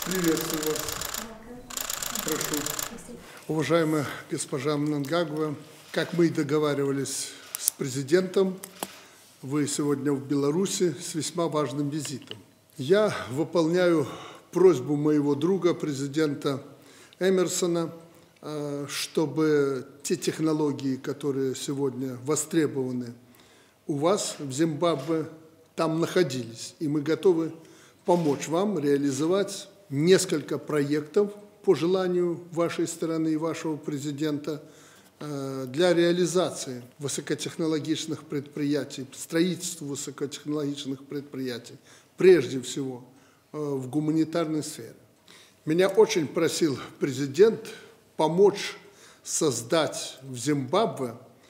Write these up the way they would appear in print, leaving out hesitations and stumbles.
Приветствую вас. Прошу. Уважаемая госпожа Мнангагва, как мы и договаривались с президентом, вы сегодня в Беларуси с весьма важным визитом. Я выполняю просьбу моего друга, президента Эмерсона, чтобы те технологии, которые сегодня востребованы у вас в Зимбабве, там находились. И мы готовы помочь вам реализовать несколько проектов по желанию вашей стороны и вашего президента для реализации высокотехнологичных предприятий, строительства высокотехнологичных предприятий, прежде всего в гуманитарной сфере. Меня очень просил президент помочь создать в Зимбабве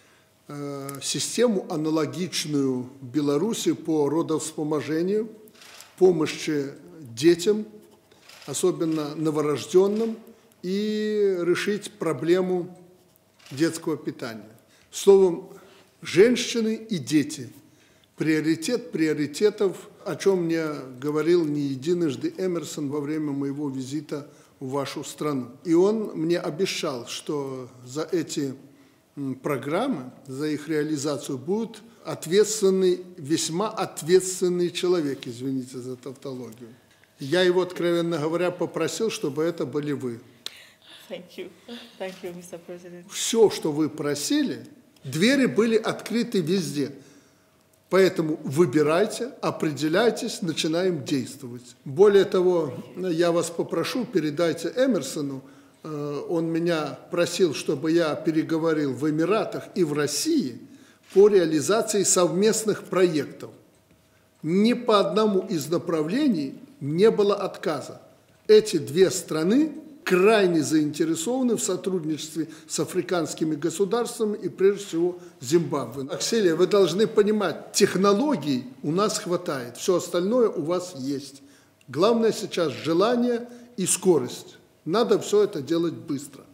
систему, аналогичную Беларуси по родовспоможению, помощи детям, особенно новорожденным, и решить проблему детского питания. Словом, женщины и дети – приоритет приоритетов, о чем мне говорил не единожды Эмерсон во время моего визита в вашу страну. И он мне обещал, что за эти программы, за их реализацию будет ответственный, весьма ответственный человек, извините за тавтологию. Я его, откровенно говоря, попросил, чтобы это были вы. Thank you, Mr. President. Все, что вы просили, двери были открыты везде. Поэтому выбирайте, определяйтесь, начинаем действовать. Более того, я вас попрошу, передайте Эмерсону, он меня просил, чтобы я переговорил в Эмиратах и в России по реализации совместных проектов. Ни по одному из направлений не было отказа. Эти две страны крайне заинтересованы в сотрудничестве с африканскими государствами и, прежде всего, Зимбабве. Акселия, вы должны понимать, технологий у нас хватает, все остальное у вас есть. Главное сейчас желание и скорость. Надо все это делать быстро.